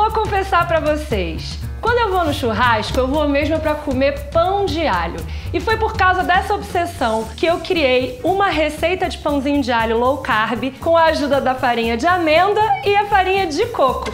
vou confessar pra vocês. Quando eu vou no churrasco, eu vou mesmo pra comer pão de alho. E foi por causa dessa obsessão que eu criei uma receita de pãozinho de alho low carb com a ajuda da farinha de amêndoa e a farinha de coco.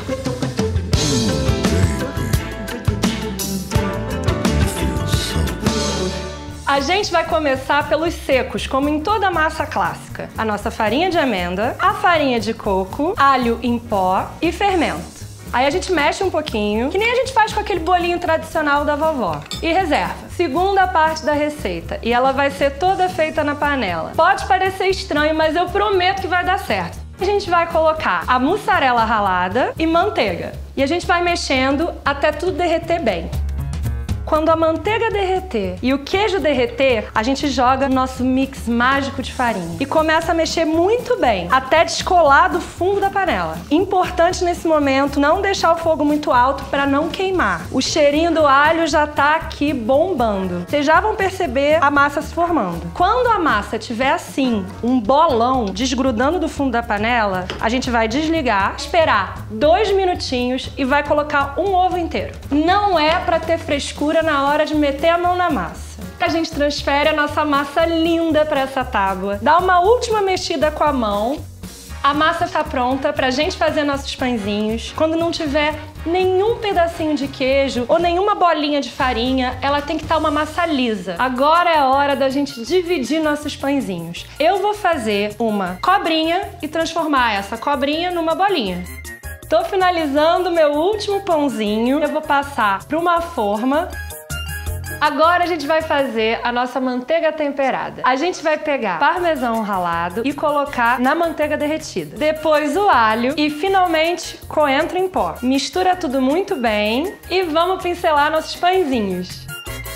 A gente vai começar pelos secos, como em toda massa clássica. A nossa farinha de amêndoa, a farinha de coco, alho em pó e fermento. Aí a gente mexe um pouquinho, que nem a gente faz com aquele bolinho tradicional da vovó. E reserva. Segunda parte da receita, e ela vai ser toda feita na panela. Pode parecer estranho, mas eu prometo que vai dar certo. A gente vai colocar a mussarela ralada e manteiga. E a gente vai mexendo até tudo derreter bem. Quando a manteiga derreter e o queijo derreter, a gente joga o nosso mix mágico de farinha e começa a mexer muito bem, até descolar do fundo da panela. Importante nesse momento não deixar o fogo muito alto para não queimar. O cheirinho do alho já tá aqui bombando. Vocês já vão perceber a massa se formando. Quando a massa tiver assim, um bolão desgrudando do fundo da panela, a gente vai desligar, esperar 2 minutinhos e vai colocar um ovo inteiro. Não é para ter frescura na hora de meter a mão na massa. A gente transfere a nossa massa linda para essa tábua, dá uma última mexida com a mão. A massa está pronta para a gente fazer nossos pãezinhos. Quando não tiver nenhum pedacinho de queijo ou nenhuma bolinha de farinha, ela tem que estar uma massa lisa. Agora é a hora da gente dividir nossos pãezinhos. Eu vou fazer uma cobrinha e transformar essa cobrinha numa bolinha. Tô finalizando meu último pãozinho. Eu vou passar para uma forma. Agora a gente vai fazer a nossa manteiga temperada. A gente vai pegar parmesão ralado e colocar na manteiga derretida. Depois o alho e finalmente coentro em pó. Mistura tudo muito bem e vamos pincelar nossos pãezinhos.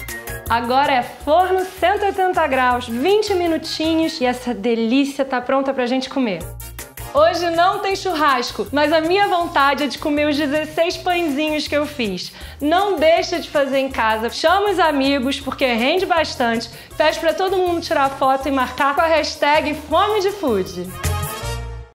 Agora é forno 180 graus, 20 minutinhos e essa delícia tá pronta pra gente comer. Hoje não tem churrasco, mas a minha vontade é de comer os 16 pãezinhos que eu fiz. Não deixa de fazer em casa, chama os amigos porque rende bastante, pede pra todo mundo tirar foto e marcar com a hashtag FomeDeFood.